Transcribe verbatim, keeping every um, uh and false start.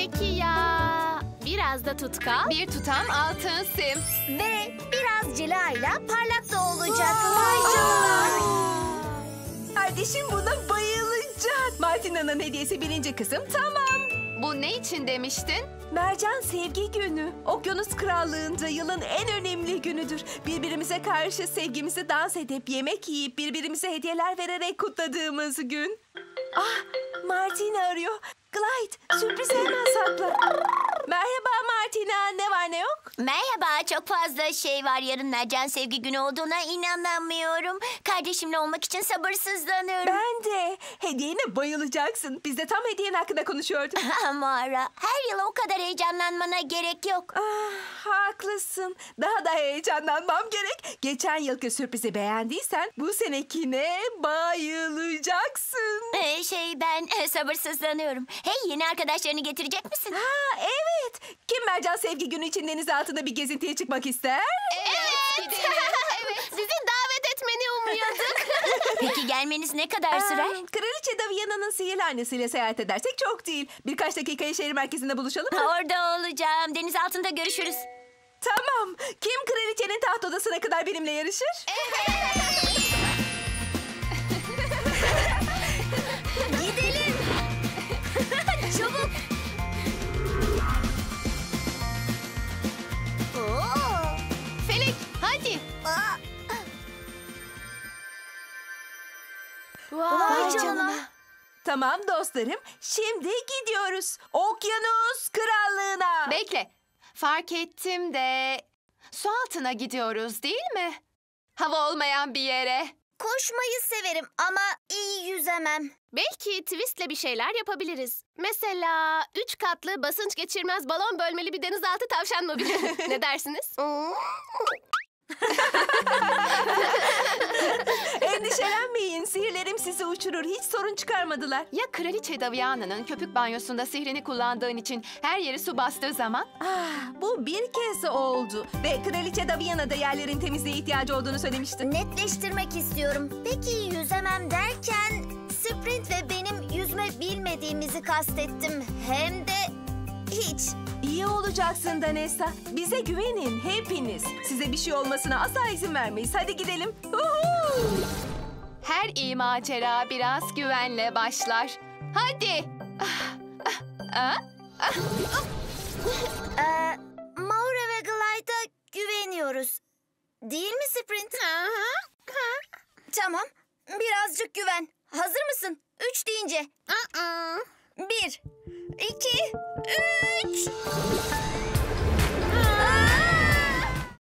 Peki ya biraz da tutkal? Bir tutam altın sim. Ve biraz cilayla parlak da olacak. Vay canına. Kardeşim buna bayılacak. Martina'nın hediyesi birinci kısım tamam. Bu ne için demiştin? Mercan Sevgi Günü. Okyanus Krallığı'nda yılın en önemli günüdür. Birbirimize karşı sevgimizi dans edip yemek yiyip birbirimize hediyeler vererek kutladığımız gün. Ah, Martina arıyor. Clyde, sürprizi hemen sakla. Merhaba Martina, ne var ne yok? Merhaba, çok fazla şey var. Yarın Mercan Sevgi Günü olduğuna inanamıyorum. Kardeşimle olmak için sabırsızlanıyorum. Ben de. Hediyene bayılacaksın. Biz de tam hediyen hakkında konuşuyorduk. Mara, her yıl o kadar heyecanlanmana gerek yok. Ah, haklısın. Daha da heyecanlanmam gerek. Geçen yılki sürprizi beğendiysen bu senekine bayılacaksın. Ee, şey ben e, sabırsızlanıyorum. Hey, yeni arkadaşlarını getirecek misin? Ha evet. Kim Mercan Sevgi Günü için deniz altında bir gezintiye çıkmak ister? Evet, gidelim. Evet, sizi davet etmeni umuyorduk. Peki gelmeniz ne kadar sürer? Aa, Kraliçe Daviana'nın sihirli annesiyle seyahat edersek çok değil. Birkaç dakikaya şehir merkezinde buluşalım mı? Orada olacağım. Deniz altında görüşürüz. Tamam. Kim kraliçenin taht odasına kadar benimle yarışır? Gidelim. Çabuk. Oo. Felek, hadi. Aa, Vay, Vay canına. Tamam dostlarım. Şimdi gidiyoruz. Okyanus Krallığı'na. Bekle. Fark ettim de su altına gidiyoruz değil mi? Hava olmayan bir yere. Koşmayı severim ama iyi yüzemem. Belki twistle bir şeyler yapabiliriz. Mesela üç katlı basınç geçirmez balon bölmeli bir denizaltı tavşan mobili. Ne dersiniz? Endişelenmeyin. Sihirlerim sizi uçurur. Hiç sorun çıkarmadılar. Ya Kraliçe Daviana'nın köpük banyosunda sihrini kullandığın için her yeri su bastığı zaman? Ah, bu bir kez oldu. Ve Kraliçe Daviana yerlerin temizliğe ihtiyacı olduğunu söylemişti. Netleştirmek istiyorum. Peki yüzemem derken sprint ve benim yüzme bilmediğimizi kastettim. Hem de hiç. İyi olacaksın Danessa. Bize güvenin hepiniz. Size bir şey olmasına asla izin vermeyiz. Hadi gidelim. Uhu! Her iyi macera biraz güvenle başlar. Hadi. Ah, ah, ah, ah. Ee, Maura ve Glide'a güveniyoruz. Değil mi Sprint? Tamam. Birazcık güven. Hazır mısın? Üç deyince. Bir, iki, üç.